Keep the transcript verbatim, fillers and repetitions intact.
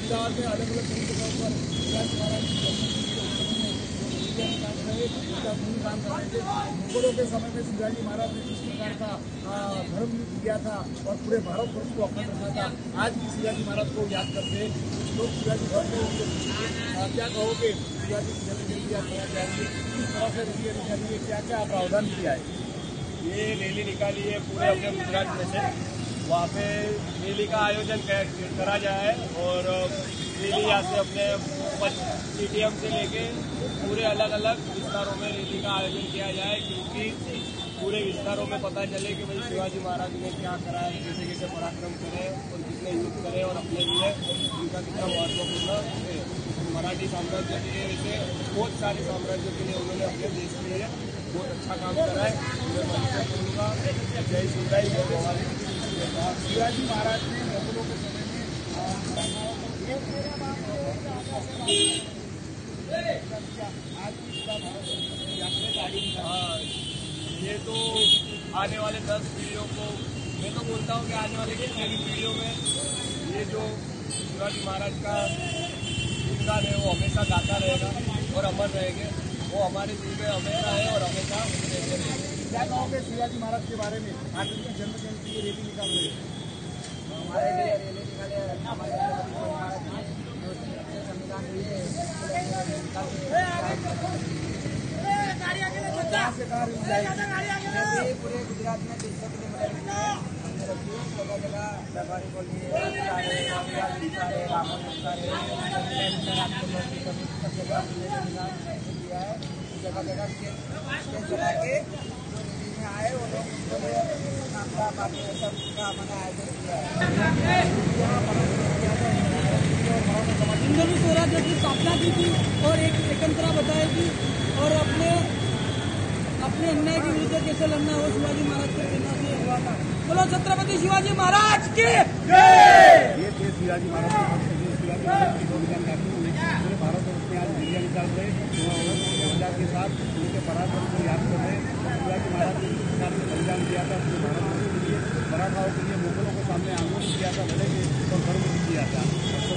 अहमदाबाद में अलग अलग कई जगहों पर शिवाजी महाराज की काम कर रहे थे। मुगलों के समय में शिवाजी महाराज ने किस प्रकार का धर्म दिया था और पूरे भारतवर्ष को अखंड रखा था, आज भी शिवाजी महाराज को याद करते लोग शिवाजी करते क्या कहोगे? शिवाजी की याद करना चाहिए, किस तरह से रैली निकाली है, क्या क्या प्रावधान किया है? ये रैली निकाली है पूरे अपने गुजरात में से, वहाँ पे रैली का आयोजन करा जाए और रैली यहाँ से अपने सीटीएम से लेके पूरे अलग अलग विस्तारों में रैली का आयोजन किया जाए, क्योंकि पूरे विस्तारों में पता चले कि भाई शिवाजी महाराज ने क्या करा है, कैसे कैसे पराक्रम करे और कितने युद्ध करे और अपने लिए उनका कितना महत्वपूर्ण है। मराठी साम्राज्य के लिए वैसे बहुत सारे साम्राज्यों के लिए उन्होंने अपने देश के लिए बहुत अच्छा काम करा है। बोलूँगा जय शिवराय जय भवानी। शिवाजी महाराज ने मुगलों के समय में हाँ, ये तो आने वाले दस पीढ़ियों को, मैं तो बोलता हूँ कि आने वाले कितने भी पीढ़ियों में ये जो शिवाजी महाराज का गुणगान है वो हमेशा गाता रहेगा और अमर रहेंगे। वो हमारे दिल में हमेशा है और हमेशा रहते रहेंगे। क्या कहोगे शिवाजी महाराज के बारे में? आज उनकी जन्म जयंती की रैली निकाल रहे हैं, हमारे लिए रैली निकाले हमारे संविधान दिए पूरे गुजरात में तीन सौ किलोमीटर जगह जगह व्यापारी बोल दिए दिया है। जगह जगह चला के जो आए वो लोग नाश्ता पानी सब का मैंने आयोजन किया है। हिंदू स्वराज्य की स्थापना की थी और एक एकंतरा बताई थी और अपने अपने अन्याय के विरुद्ध कैसे लड़ना है वो शिवाजी महाराज के प्रेरणा से हुआ था। बोलो छत्रपति शिवाजी महाराज की जय। ये थे शिवाजी महाराज के शिवाजी महाराज की भूमिका निभाते हुए पूरे भारतवर्ष में आज रैलियां निकाल रहे के साथ उनके पराक्रम को याद कर रहे। शिवाजी महाराज ने जिस प्रकार से बलिदान दिया था पूरे भारतवर्ष के लिए, मराठाओं के लिए, मुगलों के सामने आंदोलन किया था, लड़े और कर्म किया था।